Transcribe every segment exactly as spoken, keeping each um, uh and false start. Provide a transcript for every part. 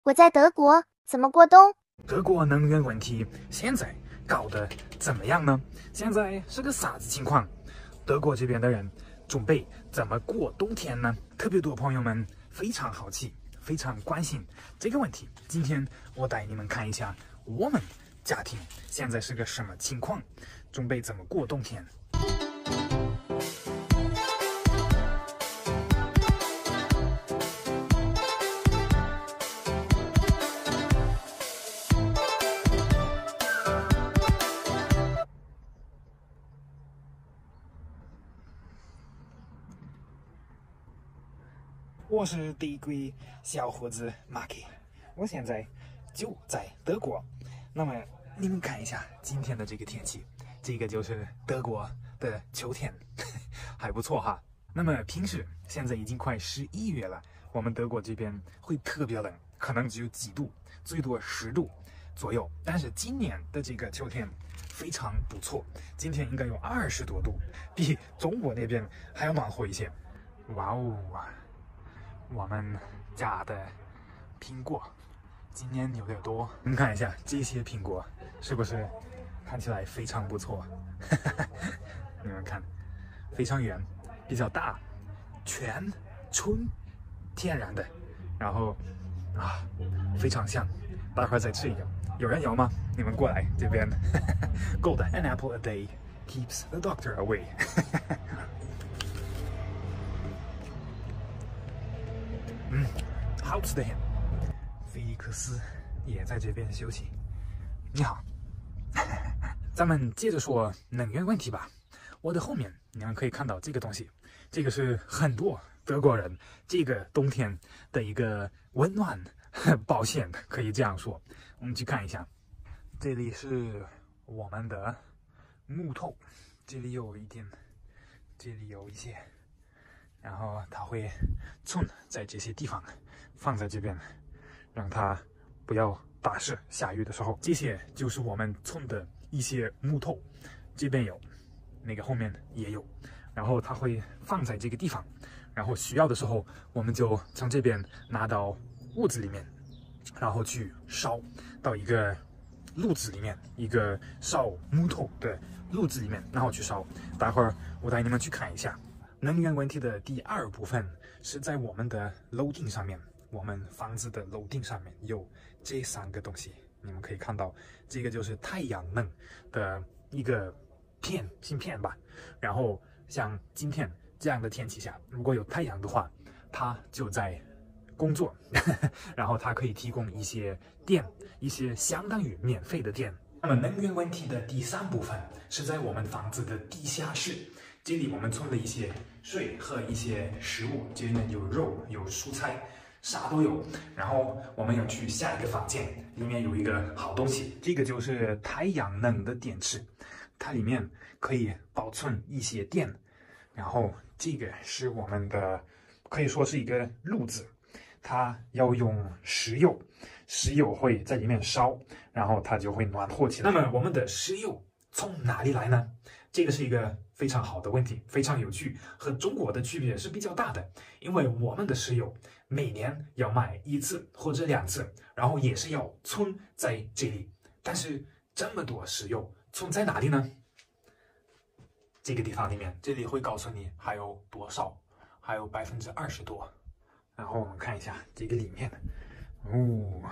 我在德国，怎么过冬？ 德国能源问题现在搞得怎么样呢？现在是个啥子情况？德国这边的人准备怎么过冬天呢？特别多朋友们非常好奇，非常关心这个问题。今天我带你们看一下我们家庭现在是个什么情况，准备怎么过冬天。我是地鬼小伙子马克，我现在就在德国。那么你们看一下今天的这个天气，这个就是德国的秋天，还不错哈。那么平时现在已经快十一月了，我们德国这边会特别冷，可能只有几度，最多十度左右。但是今年的这个秋天非常不错，今天应该有二十多度，比中国那边还要暖和一些。哇哦！我们家的苹果今年有点多，你们看一下这些苹果是不是看起来非常不错？你们看，非常圆，比较大，全纯天然的，然后啊非常香。待会儿再吃一个，有人要吗？你们过来这边。够的 ，An apple a day keeps the doctor away 。嗯，好吃的很。菲利克斯也在这边休息。你好，咱们接着说能源问题吧。我的后面你们可以看到这个东西，这个是很多德国人这个冬天的一个温暖保险，可以这样说。我们去看一下，这里是我们的木头，这里有一点，这里有一些。然后它会种在这些地方，放在这边，让它不要打湿。下雨的时候，这些就是我们种的一些木头，这边有，那个后面也有。然后它会放在这个地方，然后需要的时候，我们就从这边拿到屋子里面，然后去烧到一个炉子里面，一个烧木头的炉子里面，然后去烧。待会儿我带你们去看一下。能源问题的第二部分是在我们的楼顶上面，我们房子的楼顶上面有这三个东西，你们可以看到，这个就是太阳能的一个片芯片吧。然后像今天这样的天气下，如果有太阳的话，它就在工作，然后它可以提供一些电，一些相当于免费的电。那么能源问题的第三部分是在我们房子的地下室。这里我们种了一些水和一些食物，这里面有肉有蔬菜，啥都有。然后我们要去下一个房间，里面有一个好东西，这个就是太阳能的电池，它里面可以保存一些电。然后这个是我们的，可以说是一个炉子，它要用石油，石油会在里面烧，然后它就会暖和起来。那么我们的石油从哪里来呢？这个是一个非常好的问题，非常有趣，和中国的区别是比较大的。因为我们的石油每年要买一次或者两次，然后也是要存在这里。但是这么多石油存在哪里呢？这个地方里面，这里会告诉你还有多少，还有百分之二十多。然后我们看一下这个里面，哦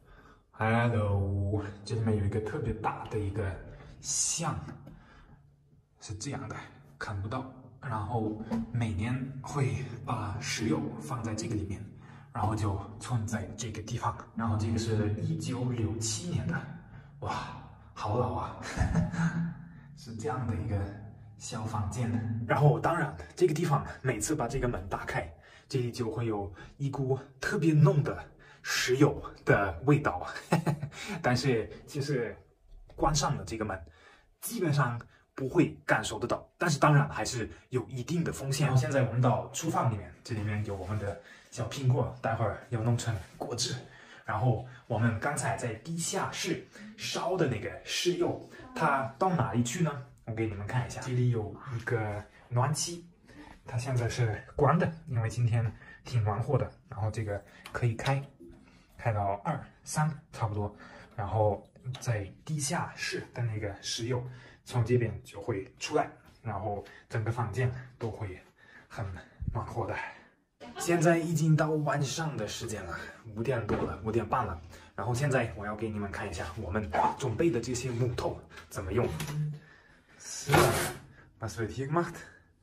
，hello， 这里面有一个特别大的一个箱。是这样的，看不到。然后每年会把石油放在这个里面，然后就存在这个地方。然后这个是一九六七年的，哇，好老啊！是这样的一个小房间。然后当然，这个地方每次把这个门打开，这里就会有一股特别浓的石油的味道。但是其实关上了这个门，基本上不会感受得到，但是当然还是有一定的风险。现在我们到厨房里面，这里面有我们的小苹果，待会儿要弄成果汁。然后我们刚才在地下室烧的那个石油，它到哪里去呢？我给你们看一下，这里有一个暖气，它现在是关的，因为今天挺暖和的。然后这个可以开， 开到二三差不多，然后在地下室的那个石油从这边就会出来，然后整个房间都会很暖和的。现在已经到晚上的时间了，五点多了，五点半了。然后现在我要给你们看一下我们准备的这些木头怎么用。So, was wird hier gemacht?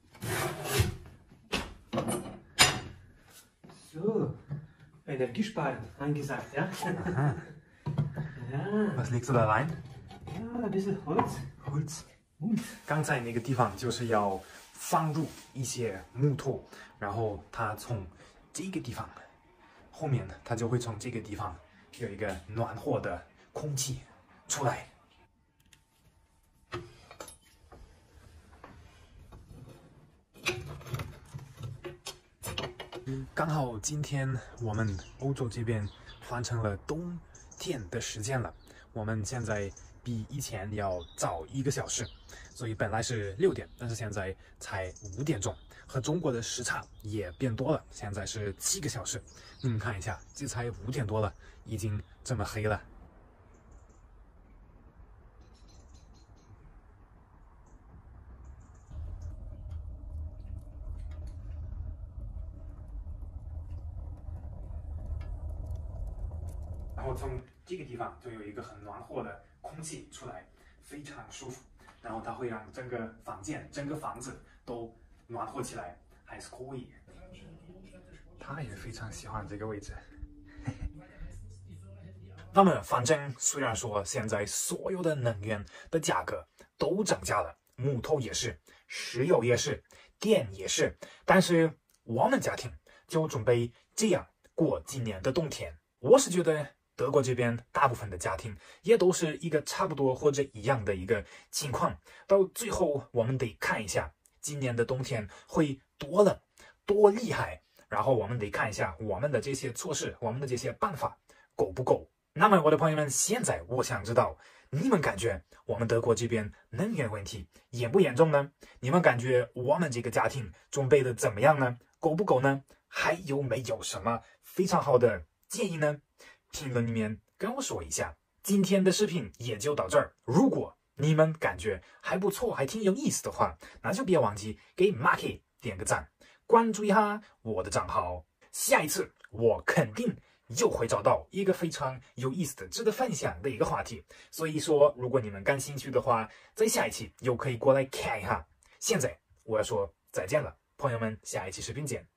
So, Energiesparen angesagt, ja? Aha. Ja. Was legst du da rein? Ja, ein bisschen Holz. Holz. 刚才那个地方就是要放入一些木头，然后它从这个地方后面呢，它就会从这个地方有一个暖和的空气出来。刚好今天我们欧洲这边换成了冬天的时间了，我们现在比以前要早一个小时，所以本来是六点，但是现在才五点钟，和中国的时差也变多了，现在是七个小时。你们看一下，这才五点多了，已经这么黑了。然后从这个地方就有一个很暖和的空气出来，非常舒服。然后它会让整个房间、整个房子都暖和起来，还是可以。他也非常喜欢这个位置。那么，反正虽然说现在所有的能源的价格都涨价了，木头也是，石油也是，电也是，但是我们家庭就准备这样过今年的冬天。我是觉得德国这边大部分的家庭也都是一个差不多或者一样的一个情况，到最后我们得看一下今年的冬天会多冷多厉害，然后我们得看一下我们的这些措施，我们的这些办法够不够。那么我的朋友们，现在我想知道你们感觉我们德国这边能源问题严不严重呢？你们感觉我们这个家庭准备的怎么样呢？够不够呢？还有没有什么非常好的建议呢？评论里面跟我说一下。今天的视频也就到这儿。如果你们感觉还不错，还挺有意思的话，那就别忘记给 Marky 点个赞，关注一下我的账号。下一次我肯定又会找到一个非常有意思的、值得分享的一个话题。所以说，如果你们感兴趣的话，在下一期又可以过来看一下。现在我要说再见了，朋友们，下一期视频见。